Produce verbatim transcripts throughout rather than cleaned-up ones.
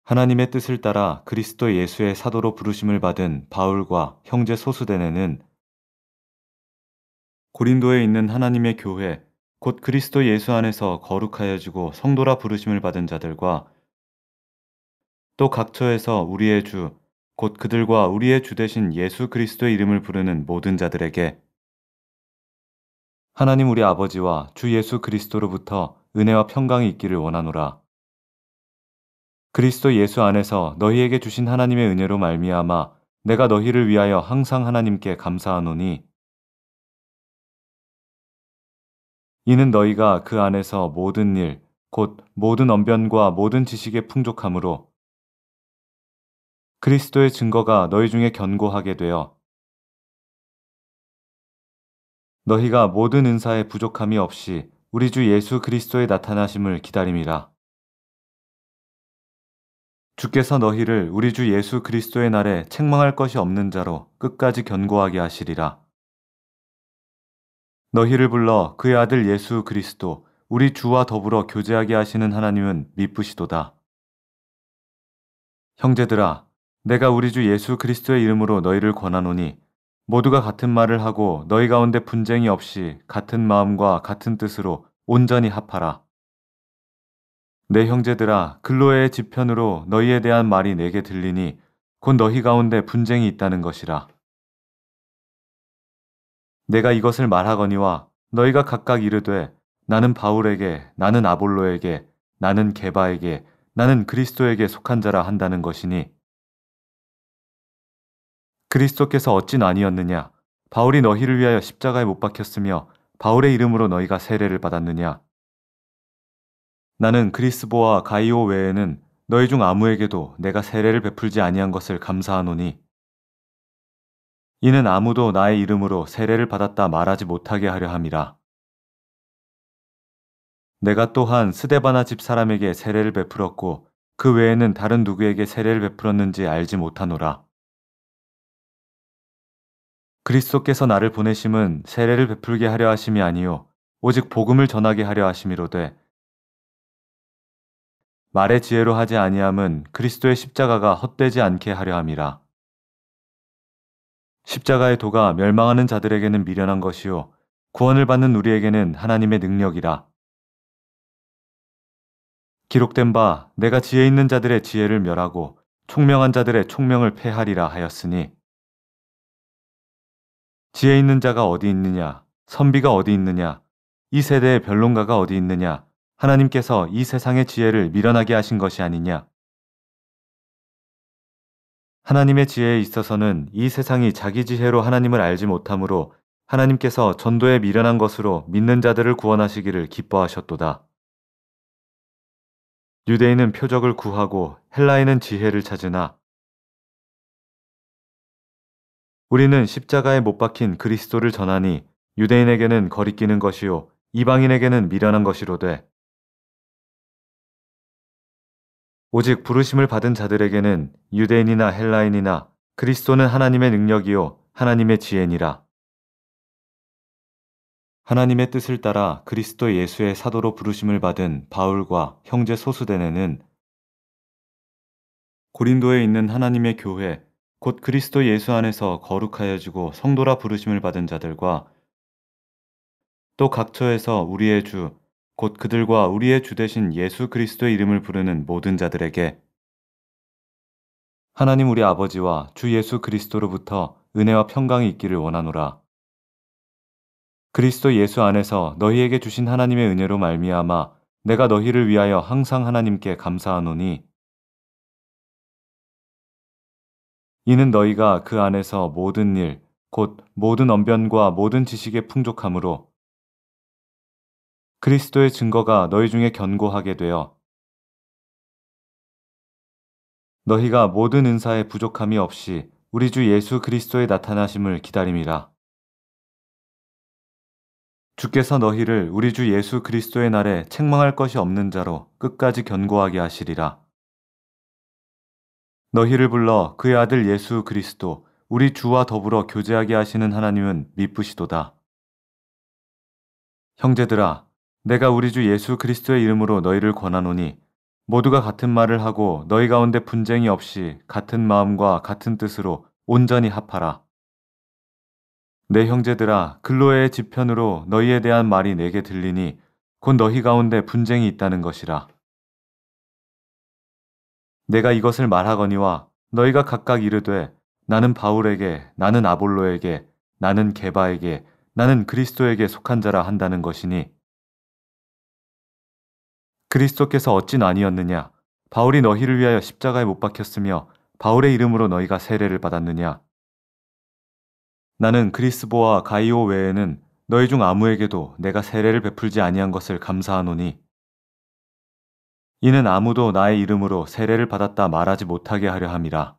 하나님의 뜻을 따라 그리스도 예수의 사도로 부르심을 받은 바울과 형제 소수대네는 고린도에 있는 하나님의 교회, 곧 그리스도 예수 안에서 거룩하여지고 성도라 부르심을 받은 자들과 또 각처에서 우리의 주, 곧 그들과 우리의 주 되신 예수 그리스도의 이름을 부르는 모든 자들에게 하나님 우리 아버지와 주 예수 그리스도로부터 은혜와 평강이 있기를 원하노라. 그리스도 예수 안에서 너희에게 주신 하나님의 은혜로 말미암아 내가 너희를 위하여 항상 하나님께 감사하노니 이는 너희가 그 안에서 모든 일, 곧 모든 언변과 모든 지식에 풍족함으로 그리스도의 증거가 너희 중에 견고하게 되어 너희가 모든 은사에 부족함이 없이 우리 주 예수 그리스도의 나타나심을 기다림이라. 주께서 너희를 우리 주 예수 그리스도의 날에 책망할 것이 없는 자로 끝까지 견고하게 하시리라. 너희를 불러 그의 아들 예수 그리스도 우리 주와 더불어 교제하게 하시는 하나님은 미쁘시도다. 형제들아, 내가 우리 주 예수 그리스도의 이름으로 너희를 권하노니 모두가 같은 말을 하고 너희 가운데 분쟁이 없이 같은 마음과 같은 뜻으로 온전히 합하라. 내 형제들아, 글로의 지편으로 너희에 대한 말이 내게 들리니 곧 너희 가운데 분쟁이 있다는 것이라. 내가 이것을 말하거니와 너희가 각각 이르되 나는 바울에게, 나는 아볼로에게, 나는 게바에게, 나는 그리스도에게 속한 자라 한다는 것이니 그리스도께서 어찌 아니었느냐? 바울이 너희를 위하여 십자가에 못 박혔으며 바울의 이름으로 너희가 세례를 받았느냐? 나는 그리스보와 가이오 외에는 너희 중 아무에게도 내가 세례를 베풀지 아니한 것을 감사하노니 이는 아무도 나의 이름으로 세례를 받았다 말하지 못하게 하려 함이라. 내가 또한 스데바나 집 사람에게 세례를 베풀었고 그 외에는 다른 누구에게 세례를 베풀었는지 알지 못하노라. 그리스도께서 나를 보내심은 세례를 베풀게 하려 하심이 아니요 오직 복음을 전하게 하려 하심이로되 말의 지혜로 하지 아니함은 그리스도의 십자가가 헛되지 않게 하려 함이라. 십자가의 도가 멸망하는 자들에게는 미련한 것이요 구원을 받는 우리에게는 하나님의 능력이라. 기록된 바 내가 지혜 있는 자들의 지혜를 멸하고 총명한 자들의 총명을 패하리라 하였으니 지혜 있는 자가 어디 있느냐? 선비가 어디 있느냐? 이 세대의 변론가가 어디 있느냐? 하나님께서 이 세상의 지혜를 미련하게 하신 것이 아니냐? 하나님의 지혜에 있어서는 이 세상이 자기 지혜로 하나님을 알지 못하므로 하나님께서 전도에 미련한 것으로 믿는 자들을 구원하시기를 기뻐하셨도다. 유대인은 표적을 구하고 헬라인은 지혜를 찾으나 우리는 십자가에 못 박힌 그리스도를 전하니 유대인에게는 거리끼는 것이요 이방인에게는 미련한 것이로되 오직 부르심을 받은 자들에게는 유대인이나 헬라인이나 그리스도는 하나님의 능력이요 하나님의 지혜니라. 하나님의 뜻을 따라 그리스도 예수의 사도로 부르심을 받은 바울과 형제 소수대네는 고린도에 있는 하나님의 교회, 곧 그리스도 예수 안에서 거룩하여지고 성도라 부르심을 받은 자들과 또 각처에서 우리의 주, 곧 그들과 우리의 주 되신 예수 그리스도의 이름을 부르는 모든 자들에게 하나님 우리 아버지와 주 예수 그리스도로부터 은혜와 평강이 있기를 원하노라. 그리스도 예수 안에서 너희에게 주신 하나님의 은혜로 말미암아 내가 너희를 위하여 항상 하나님께 감사하노니 이는 너희가 그 안에서 모든 일, 곧 모든 언변과 모든 지식에 풍족함으로 그리스도의 증거가 너희 중에 견고하게 되어 너희가 모든 은사에 부족함이 없이 우리 주 예수 그리스도의 나타나심을 기다림이라. 주께서 너희를 우리 주 예수 그리스도의 날에 책망할 것이 없는 자로 끝까지 견고하게 하시리라. 너희를 불러 그의 아들 예수 그리스도 우리 주와 더불어 교제하게 하시는 하나님은 미쁘시도다. 형제들아, 내가 우리 주 예수 그리스도의 이름으로 너희를 권하노니 모두가 같은 말을 하고 너희 가운데 분쟁이 없이 같은 마음과 같은 뜻으로 온전히 합하라. 내 형제들아, 글로의 지편으로 너희에 대한 말이 내게 들리니 곧 너희 가운데 분쟁이 있다는 것이라. 내가 이것을 말하거니와 너희가 각각 이르되 나는 바울에게, 나는 아볼로에게, 나는 게바에게, 나는 그리스도에게 속한 자라 한다는 것이니 그리스도께서 어찌 아니었느냐? 바울이 너희를 위하여 십자가에 못 박혔으며 바울의 이름으로 너희가 세례를 받았느냐? 나는 그리스보와 가이오 외에는 너희 중 아무에게도 내가 세례를 베풀지 아니한 것을 감사하노니 이는 아무도 나의 이름으로 세례를 받았다 말하지 못하게 하려 함이라.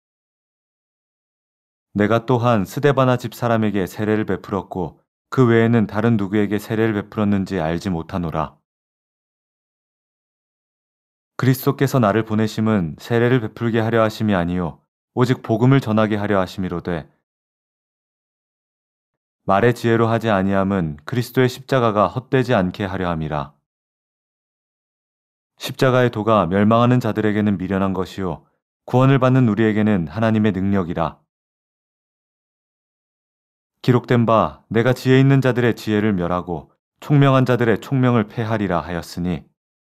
내가 또한 스데바나 집 사람에게 세례를 베풀었고 그 외에는 다른 누구에게 세례를 베풀었는지 알지 못하노라. 그리스도께서 나를 보내심은 세례를 베풀게 하려 하심이 아니요 오직 복음을 전하게 하려 하심이로되 말의 지혜로 하지 아니함은 그리스도의 십자가가 헛되지 않게 하려 함이라. 십자가의 도가 멸망하는 자들에게는 미련한 것이요 구원을 받는 우리에게는 하나님의 능력이라. 기록된 바 내가 지혜 있는 자들의 지혜를 멸하고 총명한 자들의 총명을 패하리라 하였으니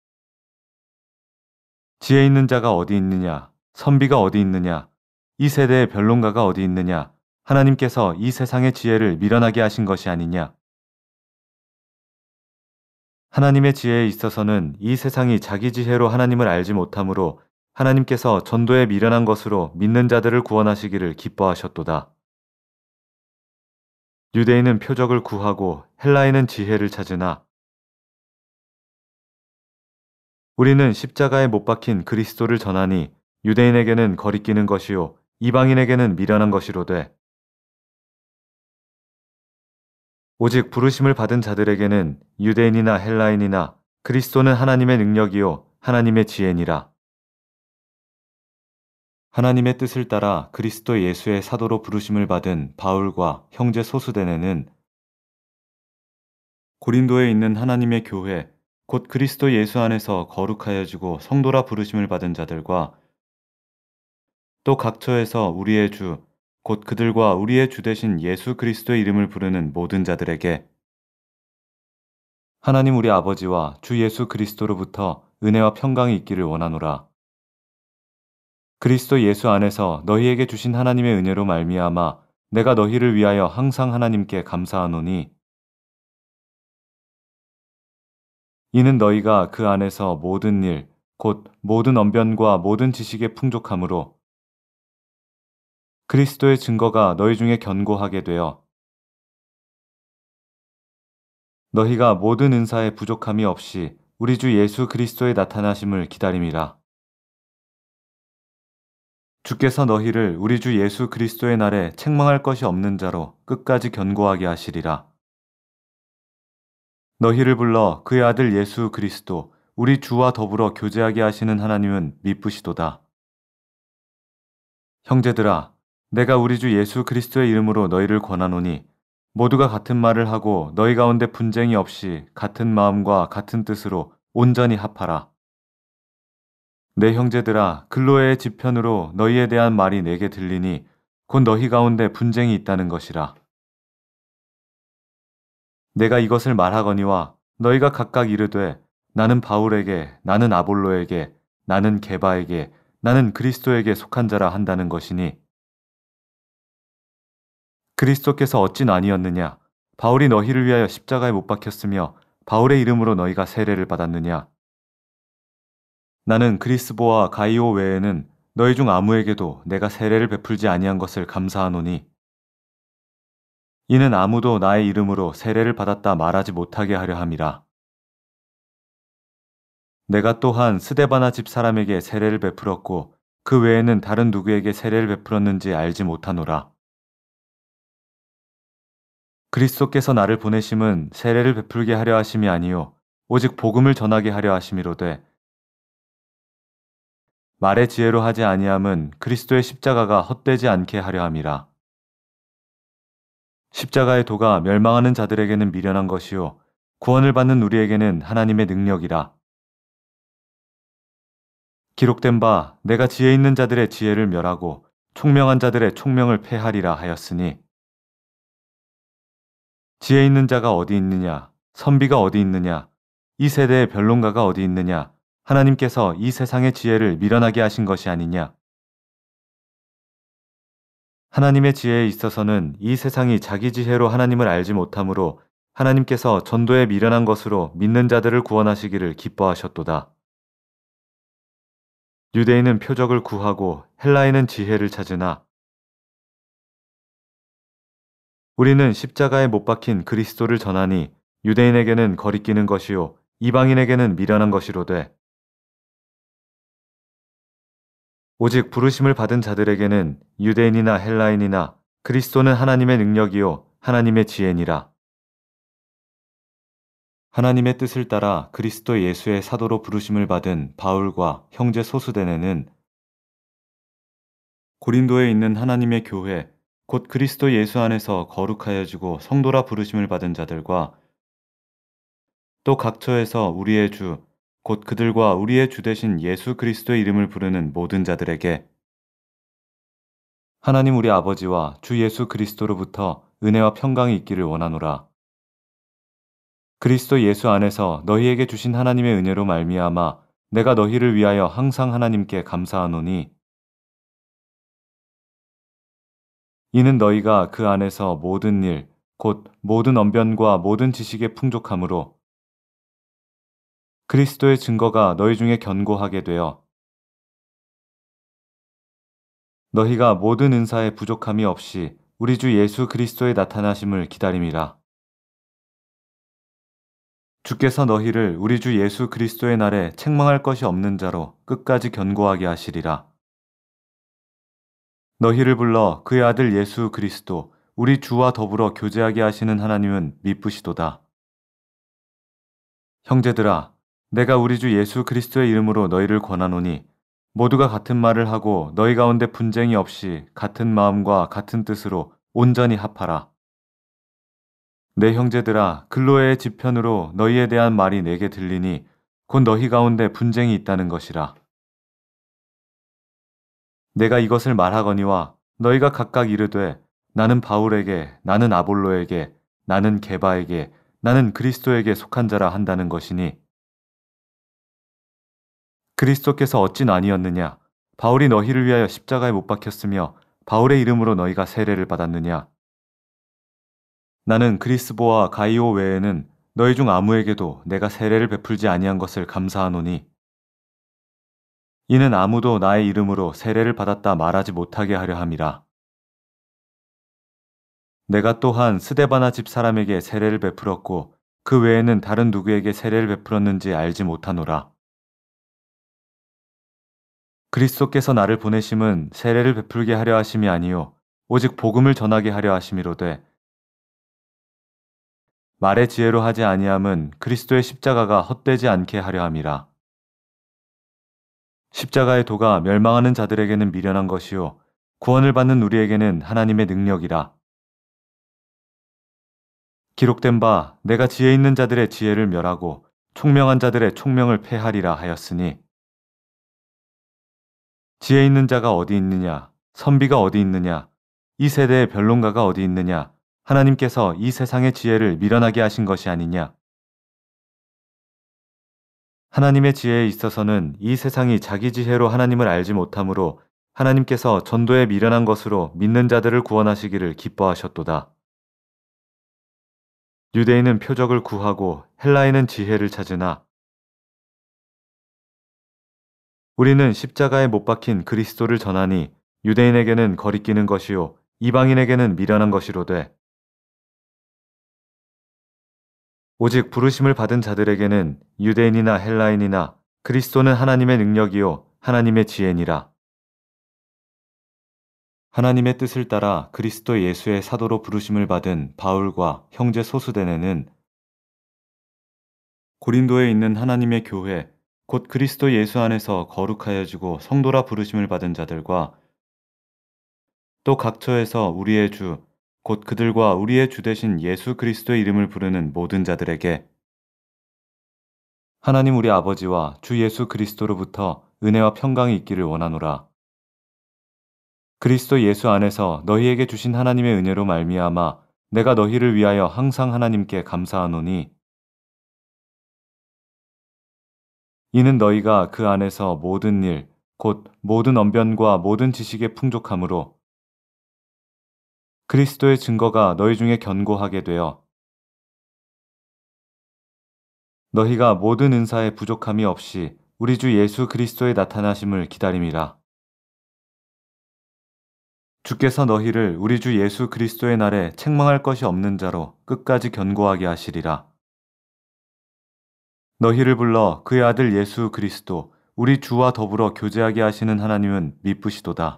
지혜 있는 자가 어디 있느냐? 선비가 어디 있느냐? 이 세대의 변론가가 어디 있느냐? 하나님께서 이 세상의 지혜를 미련하게 하신 것이 아니냐? 하나님의 지혜에 있어서는 이 세상이 자기 지혜로 하나님을 알지 못하므로 하나님께서 전도에 미련한 것으로 믿는 자들을 구원하시기를 기뻐하셨도다. 유대인은 표적을 구하고 헬라인은 지혜를 찾으나 우리는 십자가에 못 박힌 그리스도를 전하니 유대인에게는 거리끼는 것이요 이방인에게는 미련한 것이로되 오직 부르심을 받은 자들에게는 유대인이나 헬라인이나 그리스도는 하나님의 능력이요 하나님의 지혜니라. 하나님의 뜻을 따라 그리스도 예수의 사도로 부르심을 받은 바울과 형제 소수대네는 고린도에 있는 하나님의 교회 곧 그리스도 예수 안에서 거룩하여지고 성도라 부르심을 받은 자들과 또 각처에서 우리의 주 곧 그들과 우리의 주 되신 예수 그리스도의 이름을 부르는 모든 자들에게 하나님 우리 아버지와 주 예수 그리스도로부터 은혜와 평강이 있기를 원하노라. 그리스도 예수 안에서 너희에게 주신 하나님의 은혜로 말미암아 내가 너희를 위하여 항상 하나님께 감사하노니 이는 너희가 그 안에서 모든 일, 곧 모든 언변과 모든 지식에 풍족함으로 그리스도의 증거가 너희 중에 견고하게 되어 너희가 모든 은사에 부족함이 없이 우리 주 예수 그리스도의 나타나심을 기다림이라. 주께서 너희를 우리 주 예수 그리스도의 날에 책망할 것이 없는 자로 끝까지 견고하게 하시리라. 너희를 불러 그의 아들 예수 그리스도 우리 주와 더불어 교제하게 하시는 하나님은 미쁘시도다. 형제들아, 내가 우리 주 예수 그리스도의 이름으로 너희를 권하노니 모두가 같은 말을 하고 너희 가운데 분쟁이 없이 같은 마음과 같은 뜻으로 온전히 합하라. 내 형제들아, 글로의 지편으로 너희에 대한 말이 내게 들리니 곧 너희 가운데 분쟁이 있다는 것이라. 내가 이것을 말하거니와 너희가 각각 이르되 나는 바울에게, 나는 아볼로에게, 나는 게바에게, 나는 그리스도에게 속한 자라 한다는 것이니 그리스도께서 어찌 아니었느냐? 바울이 너희를 위하여 십자가에 못 박혔으며 바울의 이름으로 너희가 세례를 받았느냐? 나는 그리스보와 가이오 외에는 너희 중 아무에게도 내가 세례를 베풀지 아니한 것을 감사하노니 이는 아무도 나의 이름으로 세례를 받았다 말하지 못하게 하려 함이라. 내가 또한 스데바나 집 사람에게 세례를 베풀었고 그 외에는 다른 누구에게 세례를 베풀었는지 알지 못하노라. 그리스도께서 나를 보내심은 세례를 베풀게 하려 하심이 아니요 오직 복음을 전하게 하려 하심이로되 말의 지혜로 하지 아니함은 그리스도의 십자가가 헛되지 않게 하려 함이라. 십자가의 도가 멸망하는 자들에게는 미련한 것이요 구원을 받는 우리에게는 하나님의 능력이라. 기록된 바 내가 지혜 있는 자들의 지혜를 멸하고 총명한 자들의 총명을 패하리라 하였으니 지혜 있는 자가 어디 있느냐? 선비가 어디 있느냐? 이 세대의 변론가가 어디 있느냐? 하나님께서 이 세상의 지혜를 미련하게 하신 것이 아니냐? 하나님의 지혜에 있어서는 이 세상이 자기 지혜로 하나님을 알지 못하므로 하나님께서 전도에 미련한 것으로 믿는 자들을 구원하시기를 기뻐하셨도다. 유대인은 표적을 구하고 헬라인은 지혜를 찾으나 우리는 십자가에 못 박힌 그리스도를 전하니 유대인에게는 거리끼는 것이요 이방인에게는 미련한 것이로되 오직 부르심을 받은 자들에게는 유대인이나 헬라인이나 그리스도는 하나님의 능력이요 하나님의 지혜니라. 하나님의 뜻을 따라 그리스도 예수의 사도로 부르심을 받은 바울과 형제 소수대네는 고린도에 있는 하나님의 교회 곧 그리스도 예수 안에서 거룩하여지고 성도라 부르심을 받은 자들과 또 각처에서 우리의 주 곧 그들과 우리의 주 되신 예수 그리스도의 이름을 부르는 모든 자들에게 하나님 우리 아버지와 주 예수 그리스도로부터 은혜와 평강이 있기를 원하노라. 그리스도 예수 안에서 너희에게 주신 하나님의 은혜로 말미암아 내가 너희를 위하여 항상 하나님께 감사하노니 이는 너희가 그 안에서 모든 일, 곧 모든 언변과 모든 지식에 풍족함으로 그리스도의 증거가 너희 중에 견고하게 되어 너희가 모든 은사에 부족함이 없이 우리 주 예수 그리스도의 나타나심을 기다림이라. 주께서 너희를 우리 주 예수 그리스도의 날에 책망할 것이 없는 자로 끝까지 견고하게 하시리라. 너희를 불러 그의 아들 예수 그리스도 우리 주와 더불어 교제하게 하시는 하나님은 미쁘시도다. 형제들아, 내가 우리 주 예수 그리스도의 이름으로 너희를 권하노니 모두가 같은 말을 하고 너희 가운데 분쟁이 없이 같은 마음과 같은 뜻으로 온전히 합하라. 내 형제들아, 글로의 지편으로 너희에 대한 말이 내게 들리니 곧 너희 가운데 분쟁이 있다는 것이라. 내가 이것을 말하거니와 너희가 각각 이르되 나는 바울에게, 나는 아볼로에게, 나는 게바에게, 나는 그리스도에게 속한 자라 한다는 것이니 그리스도께서 어찌 아니었느냐? 바울이 너희를 위하여 십자가에 못 박혔으며 바울의 이름으로 너희가 세례를 받았느냐? 나는 그리스보와 가이오 외에는 너희 중 아무에게도 내가 세례를 베풀지 아니한 것을 감사하노니 이는 아무도 나의 이름으로 세례를 받았다 말하지 못하게 하려 함이라. 내가 또한 스데바나 집 사람에게 세례를 베풀었고 그 외에는 다른 누구에게 세례를 베풀었는지 알지 못하노라. 그리스도께서 나를 보내심은 세례를 베풀게 하려 하심이 아니요 오직 복음을 전하게 하려 하심이로되 말의 지혜로 하지 아니함은 그리스도의 십자가가 헛되지 않게 하려 함이라. 십자가의 도가 멸망하는 자들에게는 미련한 것이요 구원을 받는 우리에게는 하나님의 능력이라. 기록된 바 내가 지혜 있는 자들의 지혜를 멸하고 총명한 자들의 총명을 패하리라 하였으니 지혜 있는 자가 어디 있느냐? 선비가 어디 있느냐? 이 세대의 변론가가 어디 있느냐? 하나님께서 이 세상의 지혜를 미련하게 하신 것이 아니냐? 하나님의 지혜에 있어서는 이 세상이 자기 지혜로 하나님을 알지 못하므로 하나님께서 전도에 미련한 것으로 믿는 자들을 구원하시기를 기뻐하셨도다. 유대인은 표적을 구하고 헬라인은 지혜를 찾으나 우리는 십자가에 못 박힌 그리스도를 전하니 유대인에게는 거리끼는 것이요 이방인에게는 미련한 것이로되 오직 부르심을 받은 자들에게는 유대인이나 헬라인이나 그리스도는 하나님의 능력이요 하나님의 지혜니라. 하나님의 뜻을 따라 그리스도 예수의 사도로 부르심을 받은 바울과 형제 소수대네는 고린도에 있는 하나님의 교회 곧 그리스도 예수 안에서 거룩하여지고 성도라 부르심을 받은 자들과 또 각처에서 우리의 주 곧 그들과 우리의 주 되신 예수 그리스도의 이름을 부르는 모든 자들에게 하나님 우리 아버지와 주 예수 그리스도로부터 은혜와 평강이 있기를 원하노라. 그리스도 예수 안에서 너희에게 주신 하나님의 은혜로 말미암아 내가 너희를 위하여 항상 하나님께 감사하노니 이는 너희가 그 안에서 모든 일, 곧 모든 언변과 모든 지식의 풍족함으로 그리스도의 증거가 너희 중에 견고하게 되어 너희가 모든 은사에 부족함이 없이 우리 주 예수 그리스도의 나타나심을 기다림이라. 주께서 너희를 우리 주 예수 그리스도의 날에 책망할 것이 없는 자로 끝까지 견고하게 하시리라. 너희를 불러 그의 아들 예수 그리스도 우리 주와 더불어 교제하게 하시는 하나님은 미쁘시도다.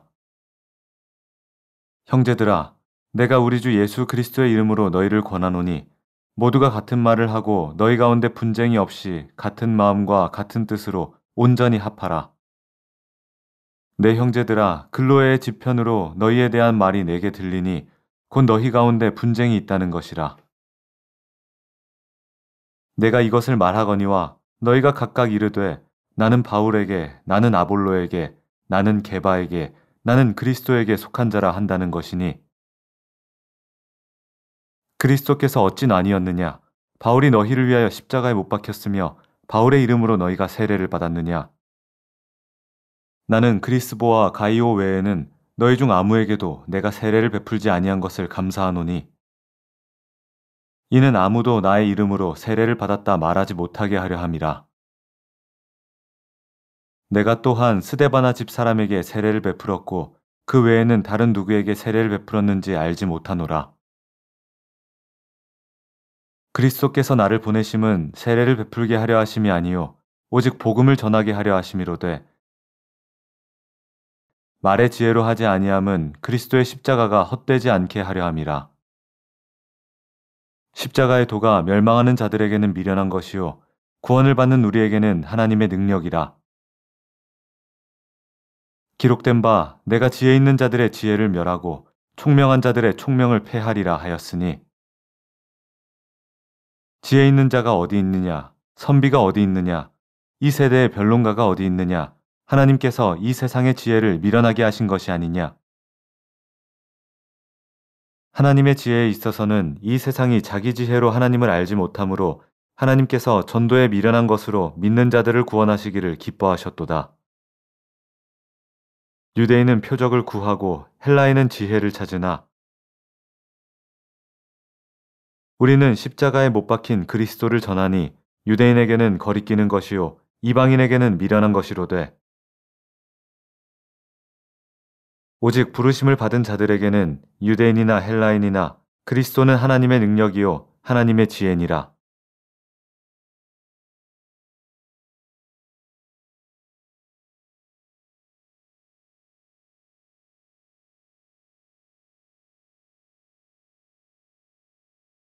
형제들아, 내가 우리 주 예수 그리스도의 이름으로 너희를 권하노니 모두가 같은 말을 하고 너희 가운데 분쟁이 없이 같은 마음과 같은 뜻으로 온전히 합하라. 내 형제들아, 글로의 지편으로 너희에 대한 말이 내게 들리니 곧 너희 가운데 분쟁이 있다는 것이라. 내가 이것을 말하거니와 너희가 각각 이르되 나는 바울에게, 나는 아볼로에게, 나는 게바에게, 나는 그리스도에게 속한 자라 한다는 것이니 그리스도께서 어찌 아니었느냐? 바울이 너희를 위하여 십자가에 못 박혔으며 바울의 이름으로 너희가 세례를 받았느냐? 나는 그리스보와 가이오 외에는 너희 중 아무에게도 내가 세례를 베풀지 아니한 것을 감사하노니 이는 아무도 나의 이름으로 세례를 받았다 말하지 못하게 하려 함이라. 내가 또한 스데바나 집 사람에게 세례를 베풀었고 그 외에는 다른 누구에게 세례를 베풀었는지 알지 못하노라. 그리스도께서 나를 보내심은 세례를 베풀게 하려 하심이 아니요 오직 복음을 전하게 하려 하심이로되 말의 지혜로 하지 아니함은 그리스도의 십자가가 헛되지 않게 하려 함이라. 십자가의 도가 멸망하는 자들에게는 미련한 것이요 구원을 받는 우리에게는 하나님의 능력이라. 기록된 바 내가 지혜 있는 자들의 지혜를 멸하고 총명한 자들의 총명을 패하리라 하였으니 지혜 있는 자가 어디 있느냐? 선비가 어디 있느냐? 이 세대의 변론가가 어디 있느냐? 하나님께서 이 세상의 지혜를 미련하게 하신 것이 아니냐? 하나님의 지혜에 있어서는 이 세상이 자기 지혜로 하나님을 알지 못하므로 하나님께서 전도에 미련한 것으로 믿는 자들을 구원하시기를 기뻐하셨도다. 유대인은 표적을 구하고 헬라인은 지혜를 찾으나 우리는 십자가에 못 박힌 그리스도를 전하니 유대인에게는 거리끼는 것이요 이방인에게는 미련한 것이로되 오직 부르심을 받은 자들에게는 유대인이나 헬라인이나 그리스도는 하나님의 능력이요 하나님의 지혜니라.